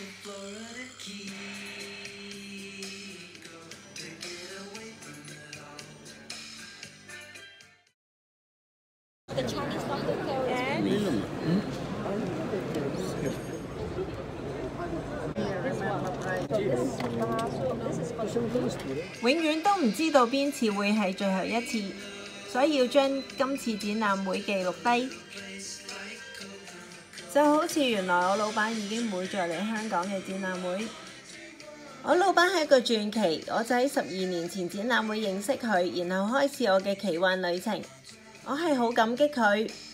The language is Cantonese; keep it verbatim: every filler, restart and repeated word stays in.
永遠都唔知道邊次會係最後一次，所以要將今次展覽會記錄低。就好似原來我老闆已經唔會再嚟香港嘅展覽會。我老闆係一個傳奇，我就喺十二年前展覽會認識佢，然後開始我嘅奇幻旅程。我係好感激佢。